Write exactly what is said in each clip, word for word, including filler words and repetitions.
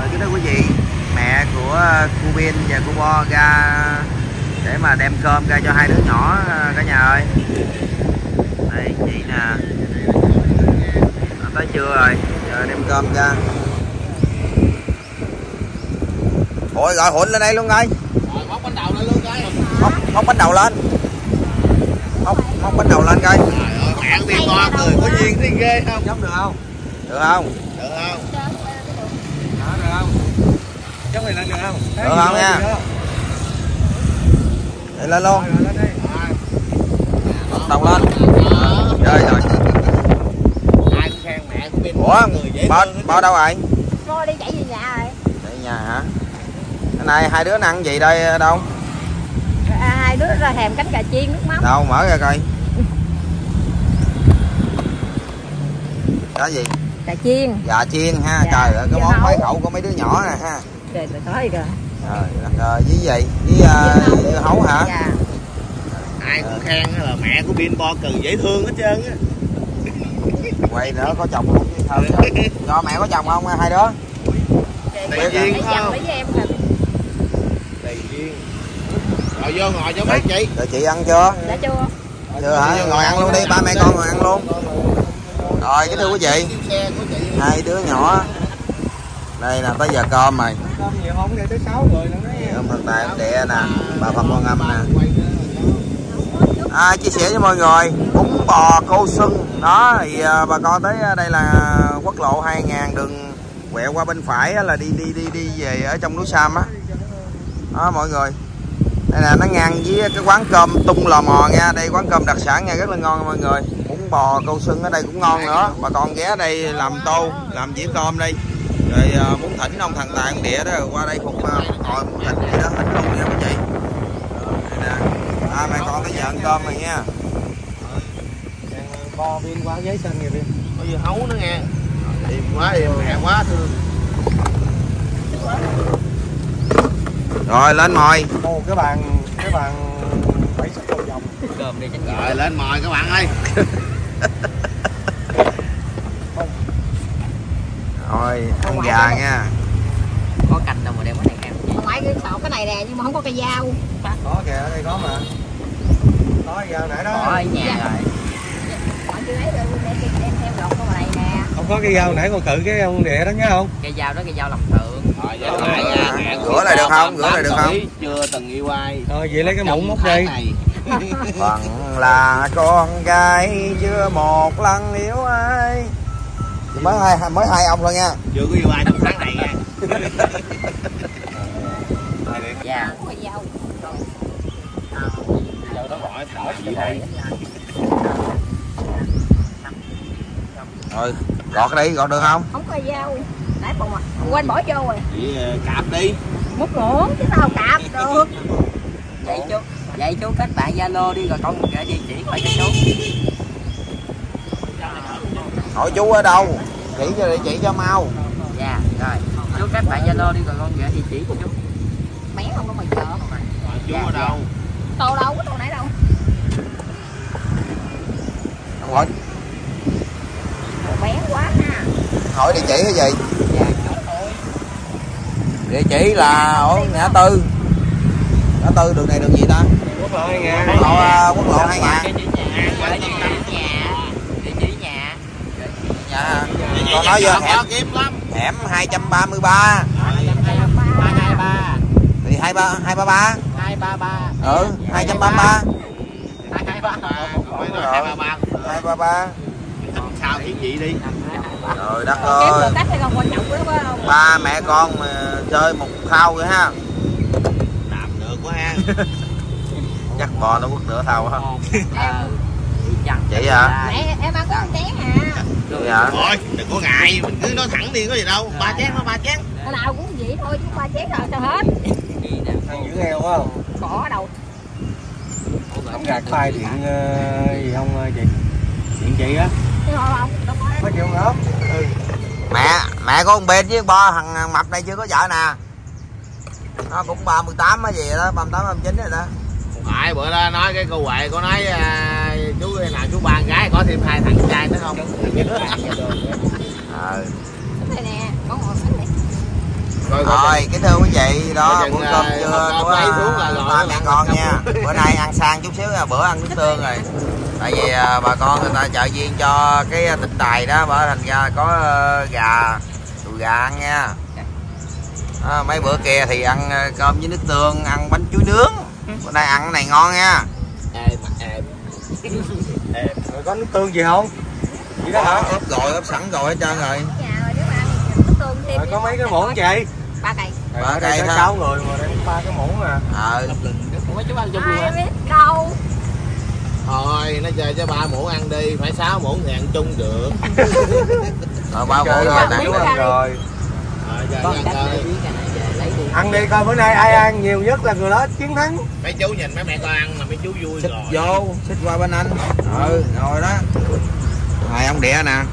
Rồi kính thưa quý vị, mẹ của cô Bin và cô Bo ra để mà đem cơm ra cho hai đứa nhỏ cả nhà ơi. Đây chị nè, tới trưa rồi, giờ đem cơm ra. Ôi gọi Hụn lên đây luôn coi. Rồi móc bánh đầu lên luôn coi. Móc, móc bánh đầu lên. Móc, móc bánh đầu lên coi. Trời ơi, mẹ con Bin Bo cười có duyên thấy ghê không? Giống được không? Được không? Được không? Đó, được không? Giống này lên được không? Được không nha? Đi lên luôn. Móc đầu lên. Rồi rồi. Ai cũng khen mẹ của Bin Ủa, cười dễ Bo, thương. Bo đâu rồi? Bo đi chạy về nhà rồi. Chạy nhà hả? Cái này hai đứa ăn gì đây đâu? À, hai đứa ra thèm cánh gà chiên nước mắm. Đâu mở ra coi. Cái gì? Gà chiên. Gà chiên ha. Dạ. Trời ơi, cái Dạ món hấu. khoái khẩu của mấy đứa nhỏ nè ha. Trời trời tới kìa. Rồi, rồi với gì? Với uh, dưa hấu hả? Dạ. Ai cũng khen là mẹ của Bin Bo cười dễ thương hết trơn á. Quay nữa có chồng không? Thôi, cho mẹ có chồng không hai đứa? Đầy duyên Lấy không? chồng với em là Đầy duyên. Rồi vô ngồi cho bác chị. Rồi chị ăn chưa? đã chưa? Chưa hả? Ngồi ăn luôn đi, ba mẹ con ngồi ăn luôn. Rồi kính thưa quý vị, hai đứa nhỏ đây là tới giờ cơm rồi. Cơm nhiều không để tới sáu người nữa đấy. Ông thần tài ông địa nè, bà Phật Quan Âm nè. À, chia sẻ với mọi người bún bò Cô Xuân đó thì à, bà con tới đây là quốc lộ hai ngàn, đường quẹo qua bên phải là đi đi đi đi về ở trong núi Sam á. Đó mọi người, đây là nó ngang với cái quán cơm Tung Lò Mò nha. Đây quán cơm đặc sản nha, rất là ngon mọi người. Bún bò Cô Xuân ở đây cũng ngon nữa. Bà con ghé đây làm tô, làm dĩa cơm đi. Rồi à, muốn thỉnh ông thần tài ông địa đó qua đây phục ngồi muốn thỉnh gì đó thỉnh luôn nha quý chị. Đây nè. À, mẹ con tới giờ ăn cơm rồi nha. Bo Bin quá giấy xanh kìa Bin. Có dưa hấu nữa nghe. Im quá, im mẹ quá thương. Rồi lên mồi. Ô cái bàn cái bàn bảy sắc cầu vòng. Cơm đi trách nhiệm. Rồi lên mồi các bạn ơi. Rồi ăn gà nha. Có canh đâu mà đem cái này ăn. Ngoại cái sọt cái này nè nhưng mà không có cây dao. Có kìa, ở đây có mà. Có dao nãy đó. Có ở nhà rồi. Ngoại chưa lấy được để đem theo đọt con này nè. Không có cái dao nãy còn cự cái ông địa đó nhá không? Cây dao đó cây dao làm tượng. Rồi giờ lại nha. Mẹ của Rửa lại được Bin Bo không? Rửa lại được không? Chưa từng yêu ai. Rồi vậy lấy cái muỗng móc Tháng đi. này. Bằng là con gái chưa một lần yêu ai. Mới hai mới hai ông thôi nha. Chưa có yêu ai trong tháng này nha. Dạ. Không có dao. Giờ nó gọi bỏ chị hồi. Rồi gọt đi, gọt được không? Không có dao. Nãy bụng à. Quên bỏ vô rồi. Chị cạp đi. Múc muỗng chứ sao cạp được. Vậy chú, vậy chú kết bạn Zalo đi rồi con gửi địa chỉ qua cho chú. Hỏi chú ở đâu? Chỉ cho địa chỉ cho mau. Dạ, rồi. Chú kết bạn Zalo đi rồi con gửi địa chỉ cho chú. Bé không có mày chợ. Chú ở đâu? Tô đâu, có tô nãy đâu. Không hỏi, Bé quá ha. hỏi địa chỉ cái gì? Dạ, chú ơi. Địa chỉ là ở ngã tư. Ngã tư đường này đường gì ta? Quốc lộ hai ngàn. Quốc lộ uh, quốc lộ hai ngàn. Địa chỉ nhà, địa chỉ nhà. Địa chỉ nhà. Dạ. Con nói vô hẻm kiếm lắm. hẻm hai trăm ba mươi ba. hai hai ba. Thì hai ba hai ba ba. hai ba ba. Ừ, hai trăm ba mươi ba. hai hai ba. hai ba ba. hai ba ba. Sao hiển thị đi. Trời đất Kiếm ơi. được cách hay không quan trọng của nó phải không? Ba mẹ con mà chơi một thao rồi ha. Làm được quá ha. Chắc bò nó quất nửa thao hả? Chị hả? Mẹ em ăn có một chén à. Chị hả? Thôi đừng có ngại, mình cứ nói thẳng đi có gì đâu. Ba chén nó ba chén. Cái nào cũng vậy thôi chứ ba chén rồi sao hết. Ăn dữ heo quá không? Bỏ ở đâu. Không gạt phai điện uh, gì không chị? Điện chị á. Chứ thôi không, đâu có. Có chịu không? Ừ. Mẹ, mẹ của con Bin với Bo thằng, thằng mập này chưa có vợ nè. Nó cũng ba mươi tám hay gì đó, ba mươi tám ba mươi chín rồi đó. Phải bữa đó nói cái cô Huệ có nói à, chú nào chú ba gái có thêm hai thằng trai nữa không? Ờ. Đây nè, có ngồi bánh này. Rồi, Rồi, kính thưa quý vị, đó Rồi, bữa chừng, cơm à, trưa con của lấy xuống là rồi, ba mẹ ăn con xong. nha. Bữa nay ăn sang chút xíu, bữa ăn nước tương rồi. Tại vì à, bà con người ta trợ duyên cho cái tịnh đài đó, bởi thành ra có uh, gà, đùi gà ăn nha. À, mấy bữa kia thì ăn uh, cơm với nước tương, ăn bánh chuối nướng. Bữa nay ăn cái này ngon nha. Ê, mà ê. Ê, rồi có nước tương gì không? Gì đó hả? Ốp rồi, ốp sẵn rồi hết trơn rồi. Nhà rồi nếu mà ăn nước tương thêm. Rồi có mấy cái muỗng chị? Ba cây. Ba Ở đây cây có ha. sáu người mà đây ba cái muỗng à. Ờ. Ủa chú ăn chung luôn Ai hả? biết đâu. Thôi nó chơi cho ba muỗng ăn đi, phải sáu muỗng thì ăn chung được. Rồi ba Trời bộ ơi, rồi biết nè. ăn rồi. Rồi giờ Con ăn cách để thôi. biết cái này về lấy đi. Ăn đi coi bữa nay ai ăn nhiều nhất là người đó chiến thắng. Mấy chú nhìn mấy mẹ con ăn mà mấy chú vui Xích rồi. vô, xích qua bên anh. Ừ, rồi đó. Rồi ông đĩa nè.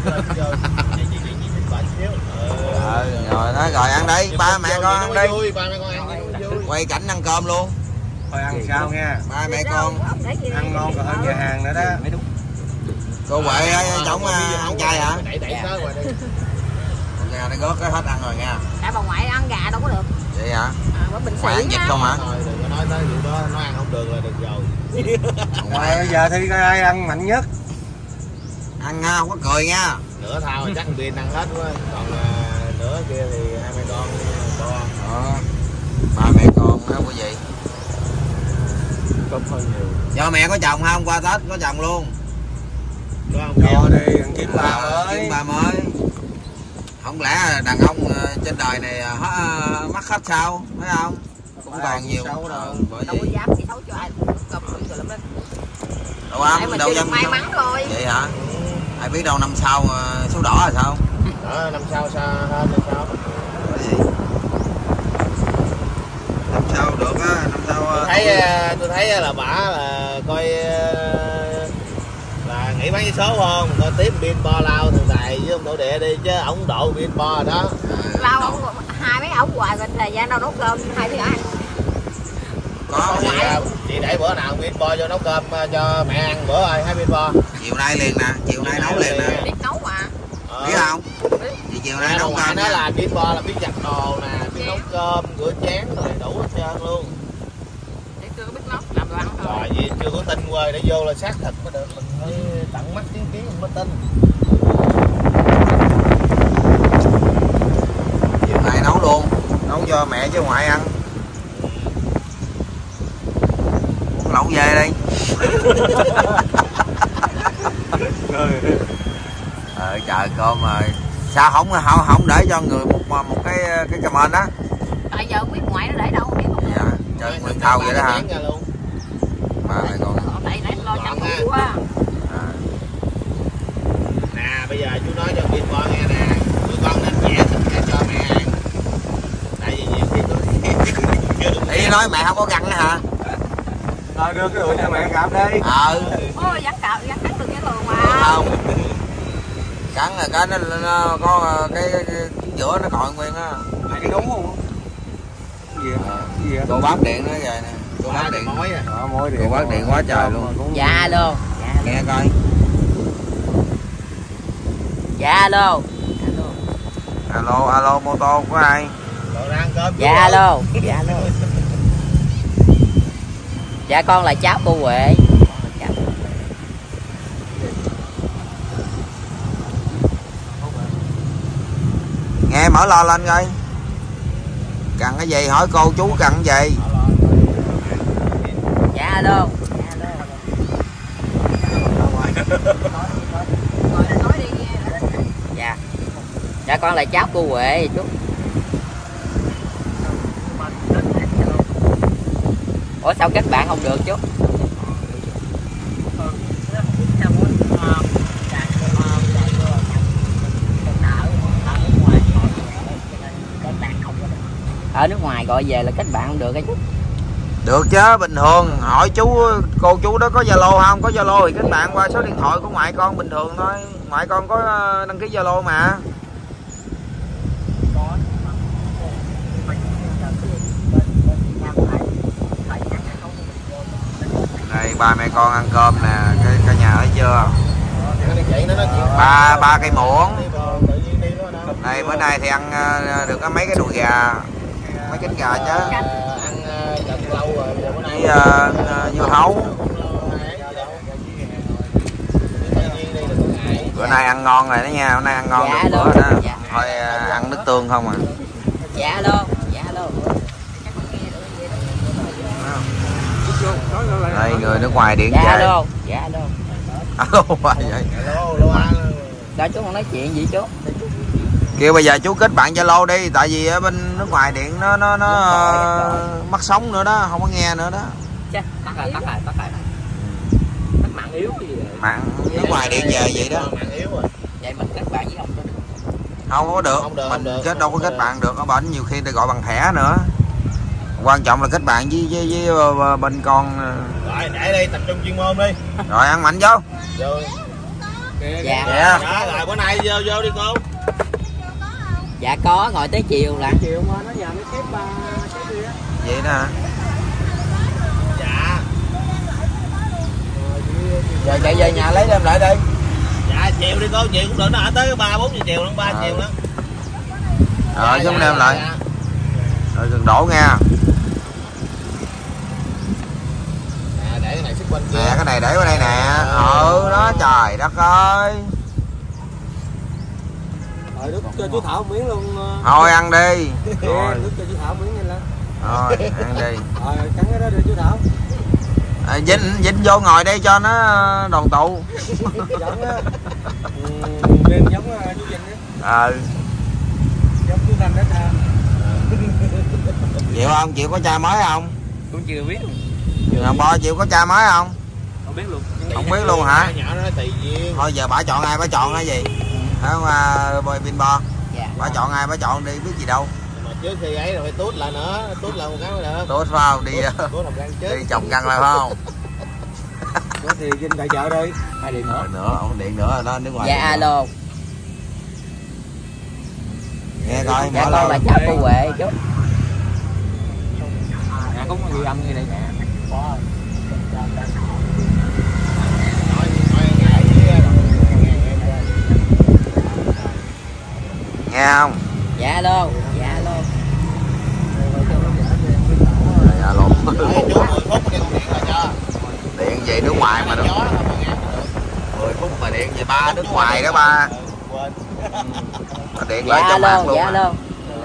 Ừ, rồi đó, rồi ăn đi, ba mẹ con ăn đi. Vui, ba mẹ con ăn đi, vui. Quay cảnh ăn cơm luôn. Thôi ăn sao nha. Ba mẹ con. Ăn ngon còn hơn nhà hàng nữa đó. Cô Huệ chống ăn chay hả? Đẩy đẩy sớ qua đi. Gà nó gót cái hết ăn rồi nha. Tại bà ngoại ăn gà đâu có được. Vậy hả? À, bà bình Ngoại ăn sĩ vịt á. không hả? Thôi đừng có nói tới điều đó, nó ăn không được là được rồi. Ngoài bây giờ thì coi ai ăn mạnh nhất. Ăn nha, không có cười nha. Nửa thao thì chắc thằng Biên ăn hết quá, còn à, nửa kia thì hai mẹ con con. Đó. Ba mẹ con đó quý vị. Cơm hơi nhiều. Do mẹ có chồng không? Qua Tết có chồng luôn. Đúng không? Cho đi ăn kiếm ba Ờ, mới. kiếm ba mới. Không lẽ đàn ông ờ, trên đời này ờ, hết- mắc hết sao? Phải không? Cũng Phải còn nhiều. xấu đâu. Ờ, bởi Đâu có vậy. dám chị xấu cho ai cầm rồi lắm đó. Đâu Tại ăn, mình đâu chưa dám. được may mắn rồi. Vậy hả? Ai biết đâu năm sau ờ, số đỏ là sao? Đó, năm sau sao hơn năm sau. Bởi vậy. Năm sau được á, năm sau. ờ, Tôi thấy à, tôi thấy là bả là coi à, là nghỉ bán vé số không, coi tiếp pin bo lao thằng Tài với ông Đỗ Địa đi chứ ổng độ pin bo rồi đó. Lao ông hai mấy ổng hoài rồi thời gian đâu nấu cơm hai đứa ăn. Có Chị, vậy. à, chị để bữa nào pin bo cho nấu cơm à, cho mẹ ăn bữa rồi hai pin bo. Chiều nay liền nè, chiều nay nấu liền nè. Biết nấu mà. Ờ. Biết không? Thì chiều nay Nè, nấu ngoại cơm nó nha. là pin bo là biết giặt đồ nè, biết nấu cơm, rửa chén rồi đủ hết trơn luôn. Để chưa có biết nấu làm đồ ăn thôi. Rồi vì chưa có tin quê để vô là xác thực mới được, mình phải tận mắt chứng kiến mới tin. Chiều nay nấu luôn. Nấu cho mẹ với ngoại ăn. Uống lẩu về đi. Ờ trời cơm rồi. Sao không không không để cho người một một cái cái comment đó. Tại giờ không biết ngoại nó để đâu không biết không. Dạ, trời nguyên thau vậy đó hả? Chén ra luôn. Mà lại còn Tại nãy lo chăm Gọn phụ quá. à, Nè bây giờ chú nói cho pin bo nghe nè, tụi con nên vẽ thịt ra cho mẹ ăn. Tại vì nhiều khi tôi ý nói mẹ không có găng nữa hả? Rồi đưa cái đùi cho mẹ gặp đi. Ờ, Ôi dắt cạo dắt cắt được cái lường được mà. không? Cắn rồi cái nó, nó có cái, cái, cái giữa nó còi nguyên á. Mày cái đúng không? Cái gì vậy? Cái gì vậy? Cô bác điện nó về nè. Cô bác điện. mối à. Đó, mối điện. Cô bác điện quá trời luôn. Dạ luôn. Nghe coi. Dạ luôn. Alo, alo mô tô của ai? Rồi ra ăn cơm. Dạ luôn. Dạ luôn. Dạ con là cháu cô Huệ. Nghe mở lo lên coi. Cần cái gì hỏi cô chú cần cái gì? Dạ luôn. Rồi để nói đi nghe. Dạ. Dạ con là cháu cô Huệ chú. Ủa sao kết bạn không được chú? Ở nước ngoài gọi về là kết bạn không được cái chú. Được chứ, bình thường. Hỏi chú, cô chú đó có Zalo không? Có Zalo thì kết bạn qua số điện thoại của ngoại con bình thường thôi. Ngoại con có đăng ký Zalo mà. Đây ba mẹ con ăn cơm nè, cái cả nhà thấy chưa? Chị nó nói chuyện. Ba ba cây muỗng. Tự nhiên đi đó đâu. Đây bữa nay thì ăn được có mấy cái đùi gà, mấy cánh gà chứ. Ăn gần lâu rồi, bữa nay uh, dưa hấu. Bữa nay ăn ngon rồi đó nha, bữa nay ăn ngon dạ được luôn. bữa đó. Dạ. Thôi ăn nước tương không à. Dạ luôn, dạ luôn. Đây người nước ngoài điện Dạ về. luôn, dạ luôn. Alo vậy. Alo, alo anh. Đó chú không nói chuyện gì chú. Kêu bây giờ chú kết bạn Zalo đi, tại vì ở bên nước ngoài điện nó nó nó uh, mất sóng nữa đó, không có nghe nữa đó. Chứ, tắt rồi, tắt rồi, tắt rồi. Tắt mạng yếu cái gì vậy? Mạng nước ngoài điện về vậy đó. Mạng yếu rồi. Vậy mình kết bạn với ông có được. Không có được, Không được, mình không được. kết đâu có kết bạn được, ở bển nhiều khi để gọi bằng thẻ nữa. Quan trọng là kết bạn với với, với, với bên con. Rồi để đi, tập trung chuyên môn đi. Rồi ăn mạnh vô. Rồi. Dạ. Dạ. Đó, rồi bữa nay vô vô đi cô. Dạ có, ngồi tới chiều là. Chiều mà nó giờ mới xếp ba xếp đi á. Vậy đó hả? Dạ. Giờ chạy về nhà lấy đem lại đi. Dạ chiều đi cô, chiều cũng được, nó ở tới ba bốn giờ chiều nữa, ba À. chiều nữa. Rồi Dạ, chúng dạ, đem lại. dạ. Rồi đừng đổ nha. À, để cái này xích bên kia. Nè cái này để qua đây nè. Ừ đó trời đất ơi. Rồi nước cho chú Thảo miếng luôn. Thôi ăn đi. Rồi nước cho chú Thảo miếng nhanh lên. Rồi ăn đi. Rồi cắn cái đó đi chú Thảo. À, dính dính vô ngồi đây cho nó đoàn tụ. Giống á. Ừ, nên giống chú Vinh á. Ờ. Giống chú Thành đó ha. Chịu không? Chịu có cha mới không? Cũng chưa biết. Thằng Bo chịu có cha mới không? Không biết luôn. Không biết luôn hả? Nhỏ nó tùy duyên. Thôi giờ bà chọn ai bà chọn cái gì? Phải không à, Boy Pin Bo? Dạ. Bà chọn ai bà chọn đi, biết gì đâu. Mà trước khi ấy rồi phải tút lại nữa, tút lại một cái mới được. Tốt phải không? Đi Tút làm răng trước. đi trồng răng lại phải không? Có thì Vinh tại chợ đi. Hai điện nữa. Rồi nữa, ông điện nữa rồi đó, nước ngoài. Dạ điện nữa. alo. Nghe coi, Dạ mở con là lên. cháu cô Huệ chú. Nè cũng có ghi âm như đây nè. Nói nói ngại với Nghe không? Dạ alo, dạ alo. Dạ luôn. Nói chú mười phút đi con điện lại cho. Điện về nước ngoài mà được. Gió nó mà nghe. mười phút mà điện về ba nước ngoài đó ba. Quên. Mà điện lại Dạ cho alo, bạn luôn. dạ À. alo.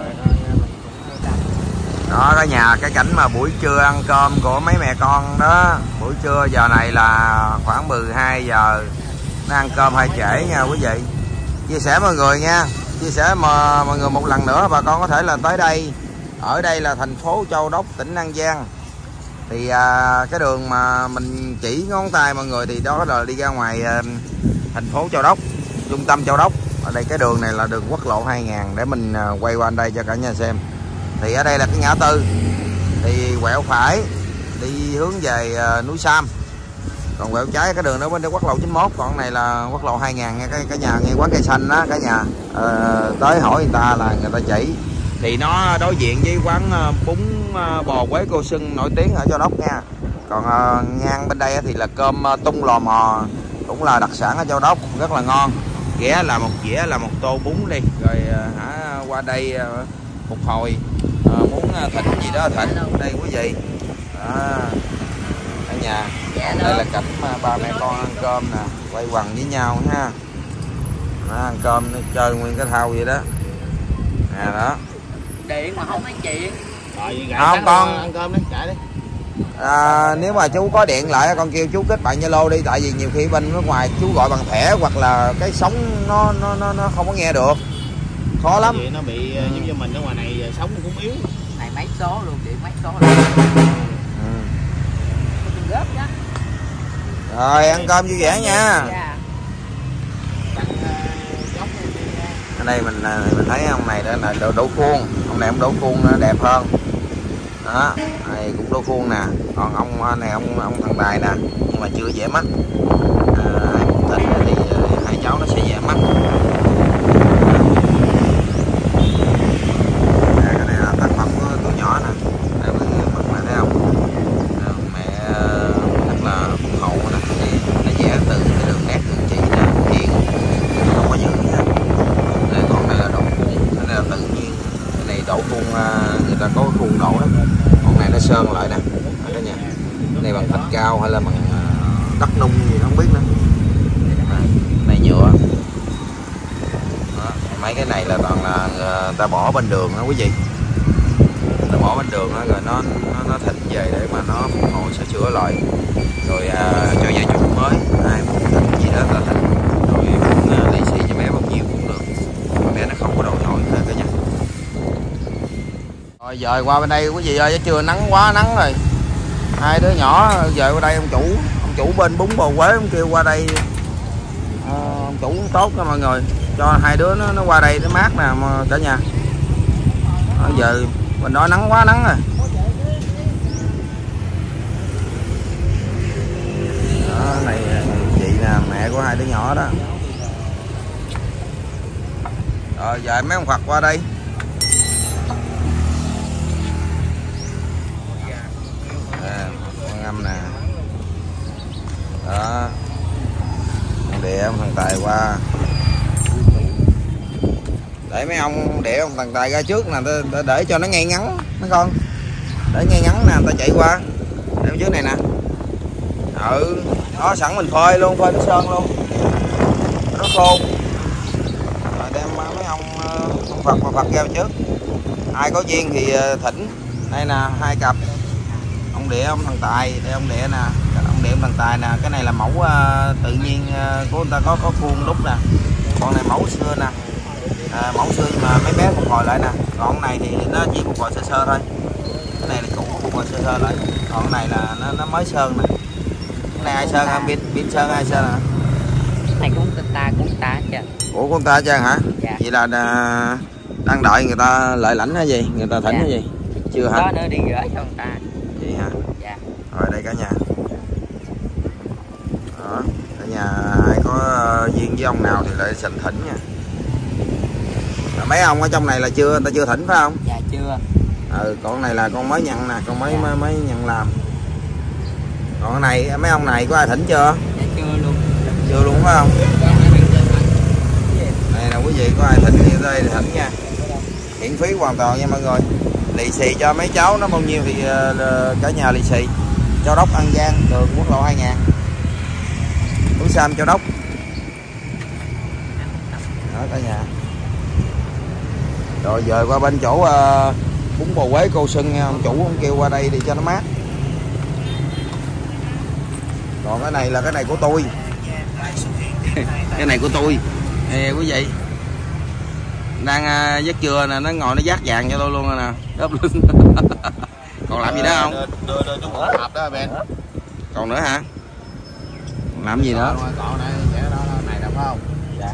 Đó cả nhà, cái cảnh mà buổi trưa ăn cơm của mấy mẹ con đó. Buổi trưa giờ này là khoảng mười hai giờ. Nó ăn cơm hơi trễ nha quý vị. Chia sẻ mọi người nha. Chia sẻ mà mọi người một lần nữa, bà con có thể là tới đây. Ở đây là thành phố Châu Đốc, tỉnh An Giang. Thì à, cái đường mà mình chỉ ngón tay mọi người thì đó là đi ra ngoài à, thành phố Châu Đốc, trung tâm Châu Đốc. Ở đây cái đường này là đường quốc lộ hai ngàn, để mình à, quay qua đây cho cả nhà xem. Thì ở đây là cái ngã tư, thì quẹo phải đi hướng về à, núi Sam, còn quẹo trái cái đường đó bên đây quốc lộ chín mốt, còn này là quốc lộ hai ngàn nha. Cái cả nhà nghe quán cây xanh đó cả nhà, à, tới hỏi người ta là người ta chỉ. Thì nó đối diện với quán bún bò Quế Cô Xuân nổi tiếng ở Châu Đốc nha. Còn uh, ngang bên đây thì là cơm tung lò mò, cũng là đặc sản ở Châu Đốc, rất là ngon. Ghé là một dĩa là một tô bún đi, rồi uh, hả qua đây uh, một hồi uh, muốn thịt gì đó thịt đây quý vị. À, ở nhà đây là cảnh mà ba mẹ con ăn cơm nè, quay quần với nhau ha. Đó, ăn cơm chơi nguyên cái thau vậy đó nè. Đó Điện mà không nói chuyện. Rồi, không con ăn cơm đi, chạy đi. À, nếu mà chú có điện lại con kêu chú kết bạn Zalo đi, tại vì nhiều khi bên nước ngoài chú gọi bằng thẻ hoặc là cái sóng nó nó nó, nó không có nghe được, khó lắm. Vậy nó bị ừ. giống như mình ở ngoài này giờ sống cũng yếu. Này mấy số luôn, điện mấy số luôn. Ừ. Gớp đó. Rồi ăn cơm vui vẻ nha. Dạ. Ở đây mình mình thấy ông này đó là đổ, đổ khuôn, ông này ông đổ khuôn nó đẹp hơn. Đó, này cũng đổ khuôn nè, còn ông này ông ông thằng Tài nè, nhưng mà chưa vẽ mắt. À, ai muốn thích thì hai cháu nó sẽ vẽ mắt. À, cái này là tác phẩm của tụi nhỏ nè, đây mọi người mình thấy không? À, mẹ rất là ủng hộ nè, thì nó vẽ từ cái đường nét đường chỉ nè, hiền không có giữ gì hết. Đây còn đây là đồ cuốn chỗ khuôn người ta có khuôn đổ đó. Con này nó sơn lại nè cả nhà. Cái này bằng thạch cao hay là bằng đất nung gì không biết nữa. À, này nhựa. Đó, mấy cái này là toàn là người ta bỏ bên đường đó quý vị. Người ta bỏ bên đường đó, rồi nó nó, nó thịt về để mà nó phục hồi sửa chữa lại. Rồi à, cho gia chủ mới ai muốn thịt gì đó ta thịt. Rồi muốn à, lì xì cho bé bao nhiêu cũng được. Bé nó không có đòi hỏi thôi cả nhà. Rồi giờ qua bên đây quý vị ơi, chưa nắng quá nắng rồi. Hai đứa nhỏ về qua đây ông chủ, ông chủ bên bún bò Quế ông kêu qua đây. À, ông chủ cũng tốt nha mọi người, cho hai đứa nó, nó qua đây nó mát nè mà cả nhà. À, giờ bên đó nắng quá nắng rồi. Đó, này chị nè, mẹ của hai đứa nhỏ đó. Rồi giờ mấy ông Phật qua đây. À, con Âm nè. Đó. Ông Địa, ông Thằng Tài qua. Để mấy ông để ông Thằng Tài ra trước nè, để, để cho nó ngay ngắn mấy con. Để ngay ngắn nè, ta chạy qua. Để trước này nè. Ừ, đó sẵn mình phơi luôn, phơi nước sơn luôn. Nó khô. Rồi đem mấy ông ông Phật và Phật ra trước. Ai có duyên thì thỉnh. Đây nè, hai cặp. Ông Địa, ông Thằng Tài, đây ông Địa nè, ông Địa, ông Thằng Tài nè, cái này là mẫu uh, tự nhiên uh, của người ta có có khuôn đúc nè, con này mẫu xưa nè, à, mẫu xưa nhưng mà mấy bé phục hồi lại nè, còn cái này thì nó chỉ phục hồi sơ sơ thôi, cái này là cũ phục hồi sơ sơ lại, còn cái này là nó, nó mới sơn nè, cái này ai sơn, pin pin sơn ai sơn hả? Này cũng ta cũng ta chứ. Ủa con ta chứ hả? Dạ. Vậy là uh, đang đợi người ta lợi lãnh hay gì, người ta thỉnh Dạ. hay gì? Chưa hả? Đó nữa đi gửi cho người ta. Vậy hả? Dạ. Rồi đây cả nhà. Đó, cả nhà ai có uh, duyên với ông nào thì lại sành thỉnh nha. Rồi mấy ông ở trong này là chưa, người ta chưa thỉnh phải không? Dạ chưa. Ừ, con này là con mới nhận nè, con mới mới, mới nhận làm. Còn cái này mấy ông này có ai thỉnh chưa? Dạ chưa luôn. Chưa luôn phải không? Dạ. Đây là quý vị có ai thỉnh như đây thì thỉnh nha. Miễn phí hoàn toàn nha mọi người. Lì xì cho mấy cháu nó bao nhiêu thì uh, cả nhà lì xì. Châu Đốc An Giang, đường quốc lộ hai ngàn, núi Sam Châu Đốc. Đó cả nhà. Rồi giờ qua bên chỗ uh, bún bò Quế Cô Xuân nha, ông chủ ông kêu qua đây để cho nó mát. Còn cái này là cái này của tôi. Cái này của tôi. Ê, quý vị. Đang uh, vắt chừa nè, nó ngồi nó vát vàng cho tôi luôn rồi nè. Đớp lưng. Còn làm gì đó không? Đưa, đưa, đưa chung một hộp đó Ben. Còn nữa hả? Còn làm gì nữa? Còn này, cái đó này đâu phải không? Dạ.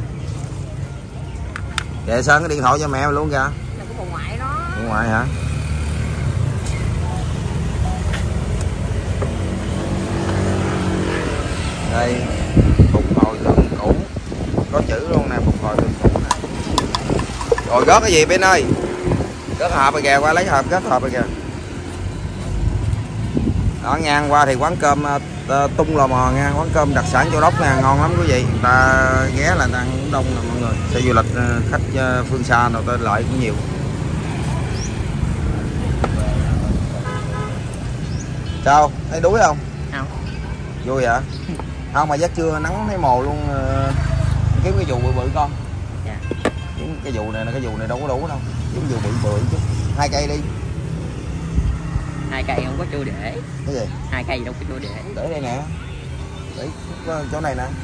Để Sơn cái điện thoại cho mẹ luôn kìa. Là của bà ngoại đó. Bà ngoại hả? Đây, phục hồi tượng cũ. Có chữ luôn nè, phục hồi tượng cũ nè. Rồi gót cái gì bên ơi? Gót hộp rồi kìa, qua lấy hộp gót hộp rồi kìa. Đó, ngang qua thì quán cơm uh, Tung Lò Mò nha, quán cơm đặc sản Châu Đốc nè, ngon lắm quý vị. Người ta ghé là đang cũng đông nè mọi người. Xe du lịch uh, khách uh, phương xa nào ta lợi cũng nhiều. Sao? Thấy đuối không? Không. Vui hả? Không mà giấc trưa nắng thấy mồ luôn. Uh, kiếm cái dù bự bự con. Dạ. Kiếm cái dù này, cái dù này đâu có đủ đâu. Kiếm dù bự bự chút. Hai cây đi. Hai cây không có chỗ để. Cái gì? Hai cây đâu có chỗ để. Để đây nè. Để chỗ này nè.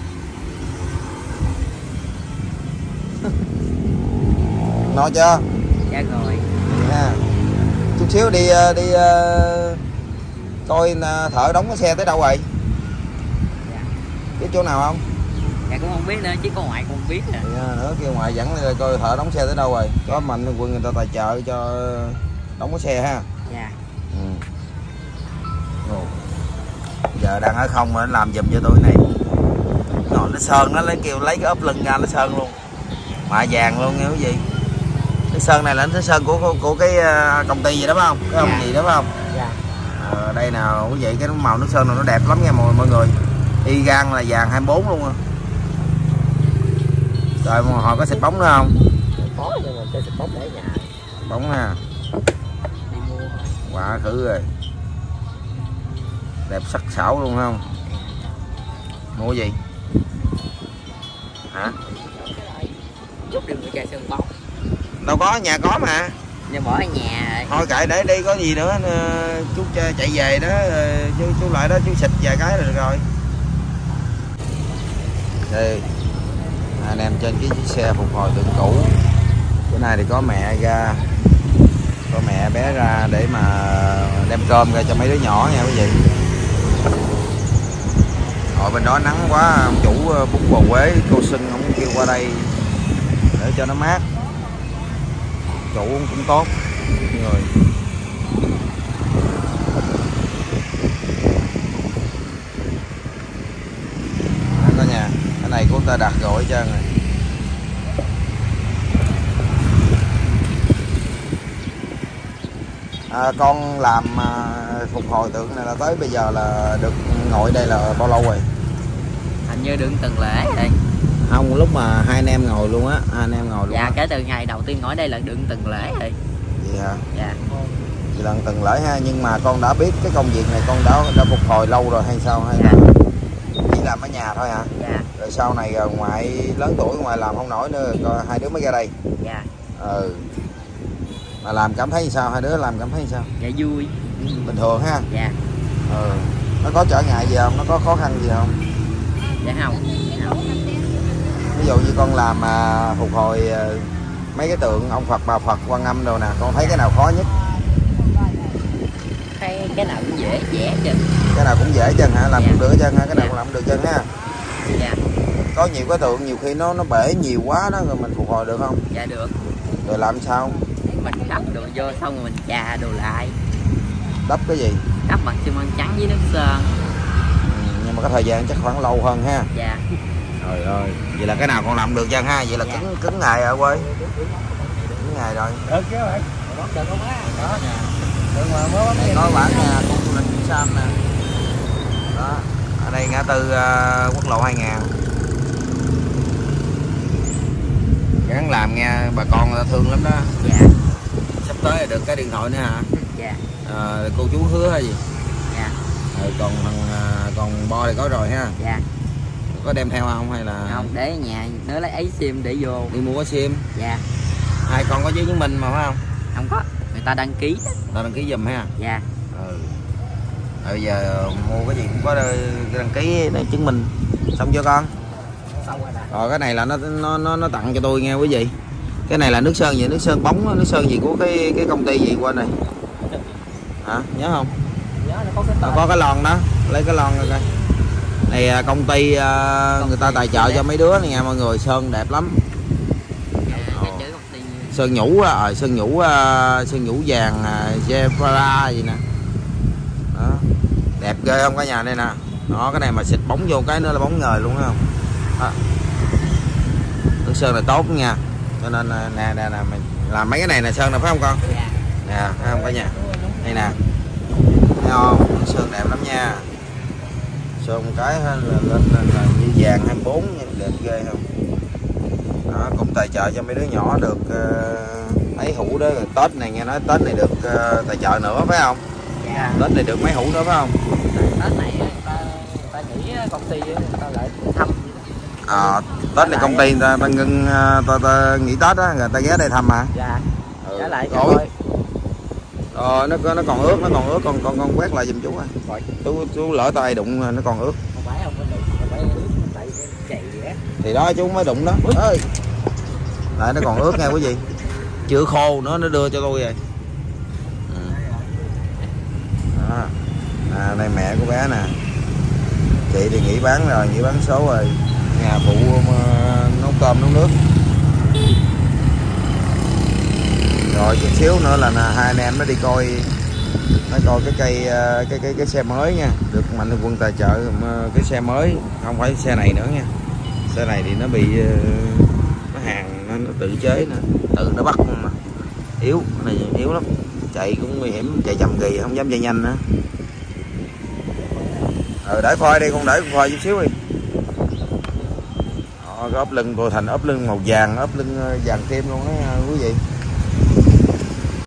No chưa? Dạ rồi. Nha. Chút xíu đi đi uh, coi thợ đóng cái xe tới đâu rồi. Dạ. Biết chỗ nào không? Dạ cũng không biết nữa, chỉ có ngoại cũng biết nè. Dạ, nữa kêu ngoại dẫn đi coi thợ đóng xe tới đâu rồi. Có mạnh quân người ta tài trợ cho đóng cái xe ha. Dạ. Ừ. Ồ. Giờ đang ở không mà nó làm giùm cho tôi này. Rồi nó sơn nó lấy kêu lấy cái ốp lưng ra nó sơn luôn. Mạ vàng luôn nghe quý vị. Cái sơn này là cái sơn của của, của cái công ty gì đó phải không? Cái ông Dạ. gì đó phải không? Dạ. À, đây nào quý vị, cái màu nước sơn này nó đẹp lắm nha mọi mọi người. Y gan là vàng hai mươi bốn luôn à. Rồi mà họ có xịt bóng nữa không? Có nhưng mà chơi xịt bóng để nhà. bóng ha. Quả khử rồi, đẹp sắc sảo luôn không? Mua gì hả? Chút đường người chơi sân bóng. Đâu có, nhà có mà. Nhưng bỏ ở nhà rồi. Thôi kệ để đi, có gì nữa chú chạy về đó chú, chú lại đó chú xịt vài cái là được rồi. Đây anh em trên cái chiếc xe phục hồi tượng cũ. Bữa nay thì có mẹ ra, có mẹ bé ra để mà đem cơm ra cho mấy đứa nhỏ nha quý vị. Ở bên đó nắng quá, ông chủ bún bò Huế cô Xuân ông kêu qua đây để cho nó mát. Chủ cũng tốt người. Đó cả nhà, cái này của ta đặt rồi hết trơn rồi. À, con làm à, phục hồi tượng này là tới bây giờ là được ngồi đây là bao lâu rồi? Hình như đừng từng lễ rồi. Không, lúc mà hai anh em ngồi luôn á, hai anh em ngồi luôn. Dạ, á. kể từ ngày đầu tiên ngồi đây là đừng từng lễ rồi. Vậy hả? Dạ. Vậy là từng lễ ha, nhưng mà con đã biết cái công việc này con đã đã phục hồi lâu rồi hay sao, hay Dạ. là chỉ làm ở nhà thôi hả? Dạ. Rồi sau này rồi ngoại lớn tuổi ngoại làm không nổi nữa, coi hai đứa mới ra đây. Dạ. Ừ. Mà làm cảm thấy sao, hai đứa làm cảm thấy sao? Dạ vui. Bình thường ha. Dạ. Ừ. Nó có trở ngại gì không, nó có khó khăn gì không? Dạ không. Ví dụ như con làm mà phục hồi mấy cái tượng ông Phật, bà Phật, Quan Âm đồ nè, con thấy cái nào khó nhất? Cái cái nào cũng dễ dễ chứ. Cái nào cũng dễ chân hả? Làm Dạ. cũng được chân ha, cái nào Dạ. cũng làm được chân ha. Dạ. Có nhiều cái tượng nhiều khi nó nó bể nhiều quá đó, rồi mình phục hồi được không? Dạ được. Rồi làm sao? Mình đắp đồ vô xong rồi mình chà đồ lại. Đắp cái gì? Đắp bằng xi măng trắng với nước sơn. Ừ, nhưng mà cái thời gian chắc khoảng lâu hơn ha. Dạ. Trời ơi, vậy là cái nào con làm được chân ha? Vậy là Dạ. cứng cứng ngày ở quê. Cứng ngày rồi. Được chứ bạn. Đó nè. Được mà mới bấm Đây có bản nha, con du lịch Kim Sam nè. Đó, ở đây ngã tư uh, quốc lộ hai ngàn. Gắn làm nha, bà con ta thương lắm đó. Dạ. Sắp tới là được cái điện thoại nữa hả? Dạ. À, cô chú hứa hay gì? Dạ. Rồi còn thằng uh, còn bo thì có rồi ha. Dạ. Có đem theo không hay là Không, để ở nhà nữa lấy ấy sim để vô. đi mua cái sim? Dạ. Hai con có giấy chứng minh mà phải không? Không có, người ta đăng ký đó. Ta đăng ký giùm ha. Dạ. Ừ. Bây giờ mua cái gì cũng có đăng ký để chứng minh. Xong chưa con? Xong rồi. Rồi cái này là nó nó nó nó tặng cho tôi nghe quý vị. Cái này là nước sơn gì? Nước sơn bóng, nước sơn gì của cái cái công ty gì quên này? Hả? Nhớ không? Nhớ nó có cái Nó tên. có cái lon đó, lấy cái lon coi. Này công ty uh, người ta tài trợ cho mấy đứa này nha mọi người, sơn đẹp lắm. Dạ, cái chữ công ty. Sơn nhũ á, à, sơn nhũ uh, sơn nhũ vàng uh, Zebra gì nè. Đó. Đẹp ghê không cả nhà đây nè. Đó, cái này mà xịt bóng vô cái nữa là bóng ngời luôn thấy không? Đó. Nước sơn này tốt nha. Cho nên nè nè nè mình làm mấy cái này nè sơn nè phải không con? Dạ. Nè, thấy không cả nhà? Đây nè. Thấy không? Nước sơn đẹp lắm nha. Sơn một cái là lên là, là như vàng hai mươi bốn đẹp ghê không? Đó, cũng tài trợ cho mấy đứa nhỏ được uh, mấy hũ đó. Rồi Tết này nghe nói Tết này được uh, tài trợ nữa phải không? Dạ. Tết này được mấy hũ nữa phải không? Tết này người ta, người ta nghỉ công ty người ta lại thăm. À, Tết này công ty người ta, ta ngưng ta, ta nghỉ Tết á, người ta ghé đây thăm hả? Dạ. Ừ. Trả lại cho Rồi. tôi. Ờ, nó nó còn ướt, nó còn ướt, con con con quét lại giùm chú ơi. Chú chú lỡ tay đụng nó còn ướt. Không phải không có đụng, không phải ướt, tại chạy vậy á. Thì đó chú mới đụng đó. Ơi. Lại nó còn ướt nha quý vị. Chưa khô nữa nó đưa cho tôi rồi. Ừ. Đó. À, đây mẹ của bé nè. Chị thì nghỉ bán rồi, nghỉ bán số rồi. Nhà phụ nấu cơm nấu nước. Rồi chút xíu nữa là hai anh em nó đi coi, nó coi cái cây cái cái cái xe mới nha, được Mạnh Thường Quân tài trợ cái xe mới, không phải xe này nữa nha. Xe này thì nó bị nó hàng nó, nó tự chế nè, tự nó bắt mà yếu, cái này yếu lắm, chạy cũng nguy hiểm, chạy chậm kỳ không dám chạy nhanh nữa. Ờ, để phoi đi con, để con phoi chút xíu đi. Đó, cái ốp lưng tôi thành ốp lưng màu vàng, ốp lưng vàng thêm luôn đó quý vị.